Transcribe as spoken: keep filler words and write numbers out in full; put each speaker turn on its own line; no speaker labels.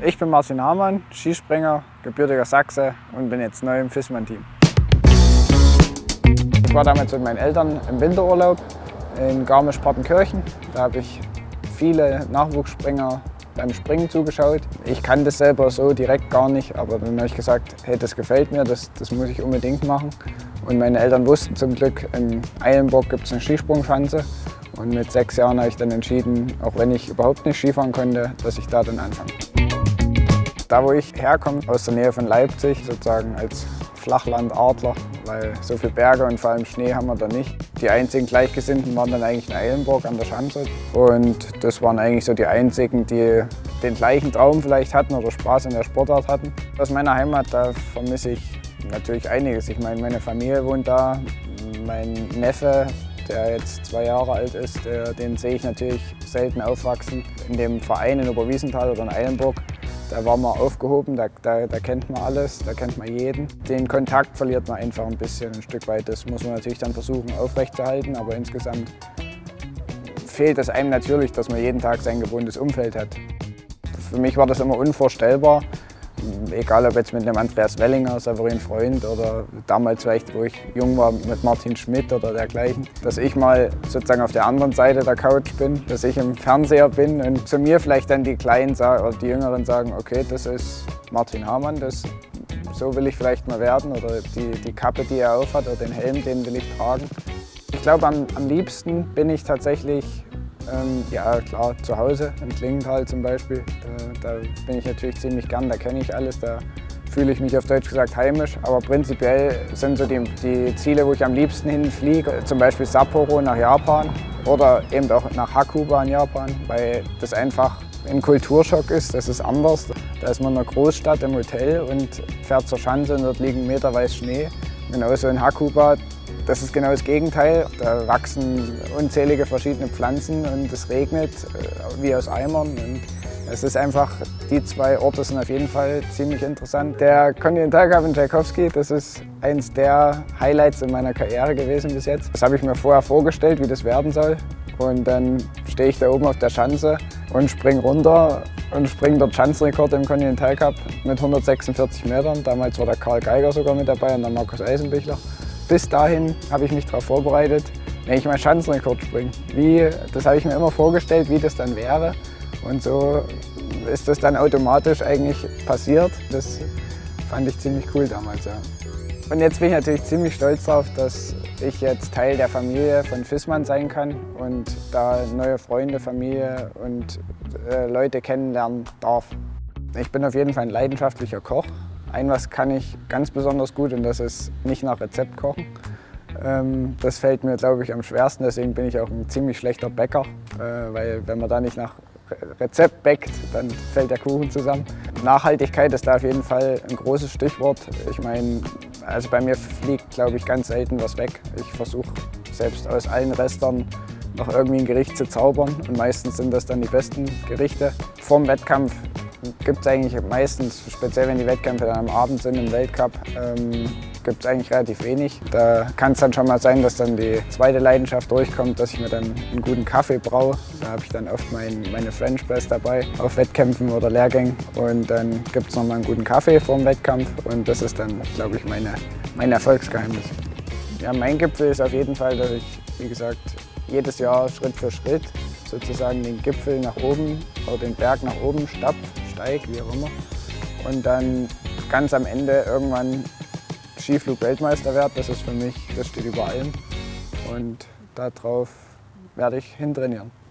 Ich bin Martin Hamann, Skispringer, gebürtiger Sachse und bin jetzt neu im Fissmann-Team. Ich war damals mit meinen Eltern im Winterurlaub in Garmisch-Partenkirchen. Da habe ich viele Nachwuchsspringer beim Springen zugeschaut. Ich kann das selber so direkt gar nicht, aber dann habe ich gesagt, hey, das gefällt mir, das, das muss ich unbedingt machen. Und meine Eltern wussten zum Glück, in Eilenburg gibt es eine Skisprungschanze. Und mit sechs Jahren habe ich dann entschieden, auch wenn ich überhaupt nicht Skifahren konnte, dass ich da dann anfange. Da, wo ich herkomme, aus der Nähe von Leipzig, sozusagen als Flachlandadler, weil so viele Berge und vor allem Schnee haben wir da nicht. Die einzigen Gleichgesinnten waren dann eigentlich in Eilenburg an der Schanze. Und das waren eigentlich so die einzigen, die den gleichen Traum vielleicht hatten oder Spaß in der Sportart hatten. Aus meiner Heimat, da vermisse ich natürlich einiges. Ich meine, meine Familie wohnt da, mein Neffe, der jetzt zwei Jahre alt ist, den sehe ich natürlich selten aufwachsen. In dem Verein in Oberwiesenthal oder in Eilenburg, da war man aufgehoben, da, da, da kennt man alles, da kennt man jeden. Den Kontakt verliert man einfach ein bisschen, ein Stück weit. Das muss man natürlich dann versuchen aufrechtzuerhalten, aber insgesamt fehlt es einem natürlich, dass man jeden Tag sein gewohntes Umfeld hat. Für mich war das immer unvorstellbar. Egal ob jetzt mit dem Andreas Wellinger, Severin Freund oder damals vielleicht, wo ich jung war, mit Martin Schmidt oder dergleichen, dass ich mal sozusagen auf der anderen Seite der Couch bin, dass ich im Fernseher bin und zu mir vielleicht dann die Kleinen oder die Jüngeren sagen, okay, das ist Martin Hamann, das, so will ich vielleicht mal werden, oder die, die Kappe, die er aufhat, oder den Helm, den will ich tragen. Ich glaube, am, am liebsten bin ich tatsächlich Ähm, ja klar, zu Hause in Klingenthal zum Beispiel, da, da bin ich natürlich ziemlich gern, da kenne ich alles, da fühle ich mich auf Deutsch gesagt heimisch. Aber prinzipiell sind so die, die Ziele, wo ich am liebsten hinfliege, zum Beispiel Sapporo nach Japan oder eben auch nach Hakuba in Japan, weil das einfach ein Kulturschock ist, das ist anders. Da ist man in einer Großstadt im Hotel und fährt zur Schanze und dort liegen meterweit Schnee. Genauso in Hakuba. Das ist genau das Gegenteil. Da wachsen unzählige verschiedene Pflanzen und es regnet wie aus Eimern. Und es ist einfach, die zwei Orte sind auf jeden Fall ziemlich interessant. Der Continental Cup in Tschaikowski, das ist eins der Highlights in meiner Karriere gewesen bis jetzt. Das habe ich mir vorher vorgestellt, wie das werden soll. Und dann stehe ich da oben auf der Schanze und springe runter und springe dort Schanzenrekord im Continental Cup mit hundertsechsundvierzig Metern. Damals war der Karl Geiger sogar mit dabei und der Markus Eisenbichler. Bis dahin habe ich mich darauf vorbereitet, wenn ich mal Schanzenrekord springe. Wie, das habe ich mir immer vorgestellt, wie das dann wäre. Und so ist das dann automatisch eigentlich passiert. Das fand ich ziemlich cool damals. Ja. Und jetzt bin ich natürlich ziemlich stolz darauf, dass ich jetzt Teil der Familie von Fissmann sein kann und da neue Freunde, Familie und äh, Leute kennenlernen darf. Ich bin auf jeden Fall ein leidenschaftlicher Koch. Ein was kann ich ganz besonders gut und das ist nicht nach Rezept kochen. Ähm, das fällt mir, glaube ich, am schwersten. Deswegen bin ich auch ein ziemlich schlechter Bäcker, äh, weil wenn man da nicht nach Rezept bäckt, dann fällt der Kuchen zusammen. Nachhaltigkeit ist da auf jeden Fall ein großes Stichwort. Ich meine, also bei mir fliegt, glaube ich, ganz selten was weg. Ich versuche selbst aus allen Restern noch irgendwie ein Gericht zu zaubern und meistens sind das dann die besten Gerichte. Vorm Wettkampf gibt es eigentlich meistens, speziell wenn die Wettkämpfe dann am Abend sind im Weltcup, ähm, gibt es eigentlich relativ wenig. Da kann es dann schon mal sein, dass dann die zweite Leidenschaft durchkommt, dass ich mir dann einen guten Kaffee braue. Da habe ich dann oft mein, meine French Press dabei auf Wettkämpfen oder Lehrgängen und dann gibt es nochmal einen guten Kaffee vor dem Wettkampf und das ist dann, glaube ich, meine, mein Erfolgsgeheimnis. Ja, mein Gipfel ist auf jeden Fall, dass ich, wie gesagt, jedes Jahr Schritt für Schritt sozusagen den Gipfel nach oben oder den Berg nach oben stapf, steig, wie auch immer. Und dann ganz am Ende irgendwann Skiflug-Weltmeister werde. Das ist für mich, das steht über allem. Und darauf werde ich hintrainieren.